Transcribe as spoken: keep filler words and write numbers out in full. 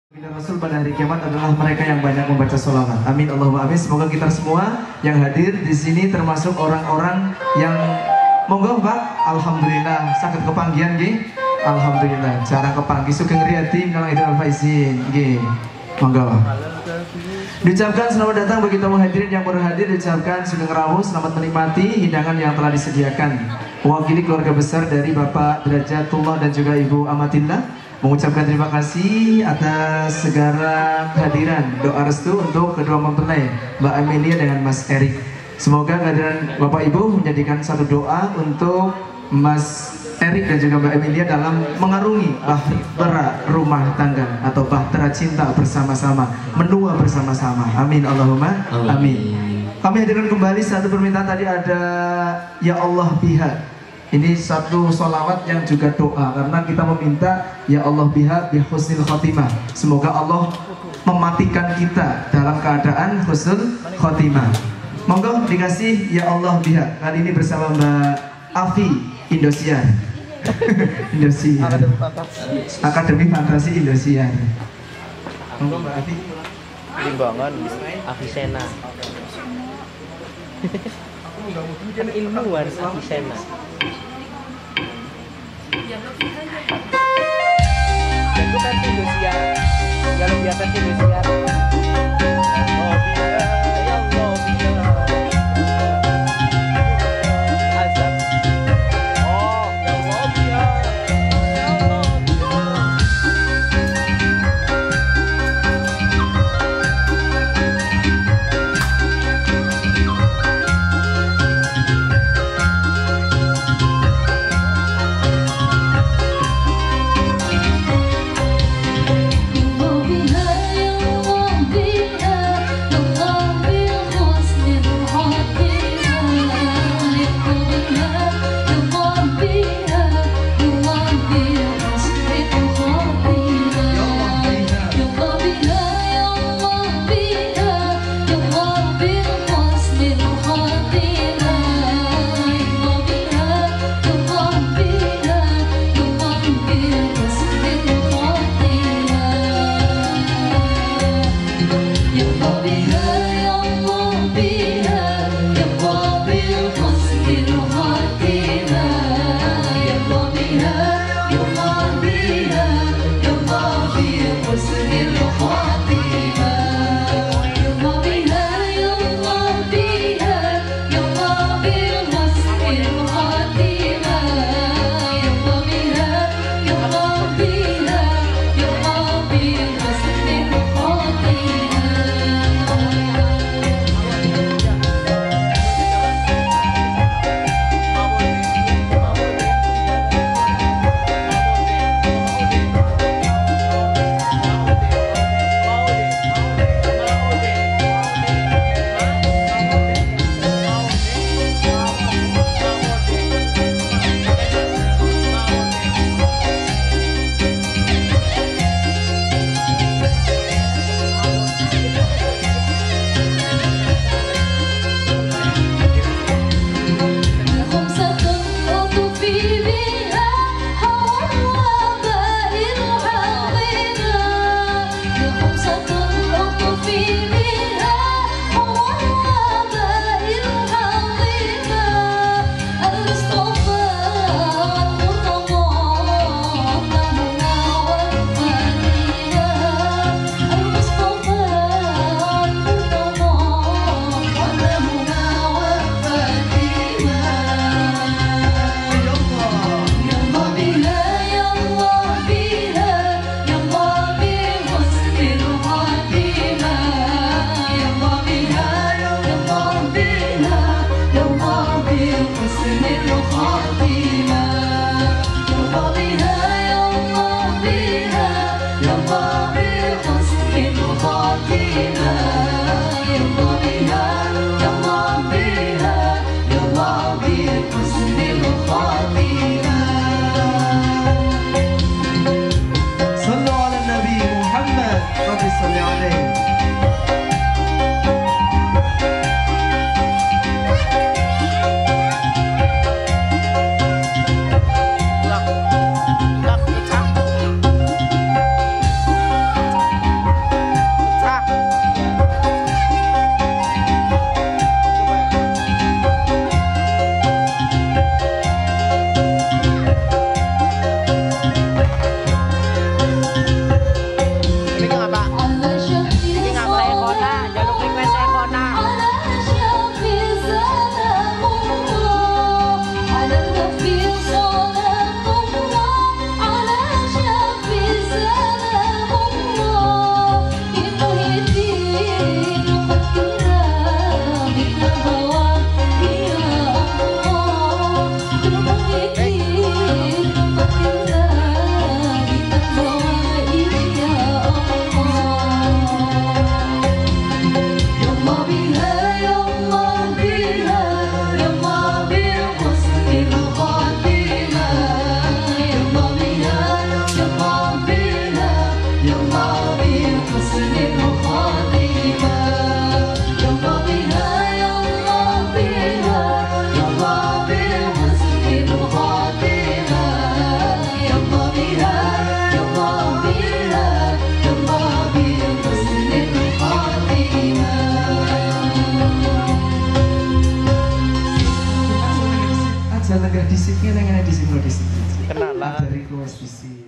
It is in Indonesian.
Rasul pada hari kiamat adalah mereka yang banyak membaca sholawat. Amin Allahumma amin. Semoga kita semua yang hadir di sini termasuk orang-orang yang monggo Pak. Alhamdulillah sakit kepanggihan nggih. Alhamdulillah cara kepanggih sugeng riyadi kalau itu al-faizin nggih. Monggo. Diucapkan selamat datang bagi tamu hadirin yang baru hadir. Diucapkan sugeng rawuh, selamat menikmati hidangan yang telah disediakan. Mewakili keluarga besar dari Bapak Derajatullah dan juga Ibu Amatillah mengucapkan terima kasih atas segala kehadiran, doa restu untuk kedua mempelai Mbak Amelia dengan Mas Erik. Semoga kehadiran Bapak Ibu menjadikan satu doa untuk Mas Erik dan juga Mbak Amelia dalam mengarungi bahtera rumah tangga atau bahtera cinta bersama-sama, menua bersama-sama. Amin Allahumma amin. Amin. Kami hadirkan kembali satu permintaan tadi, ada Ya Allah Biha. Ini satu sholawat yang juga doa, karena kita meminta Ya Allah biha bihusnil khotimah. Semoga Allah mematikan kita dalam keadaan husnul khotimah. Monggo dikasih Ya Allah biha. Kali ini bersama Mbak Afi Indosiar. Indosiar Akademi Fantasi Indosiar. Monggo Mbak Afi. Timbangan Afi Sena. Kan ilmuwan Afi Sena. Jago versi Indosiar, kalau biasa Indosiar. nggak disiknya neng disik lo disik. Kenalan. Dari kelas disik.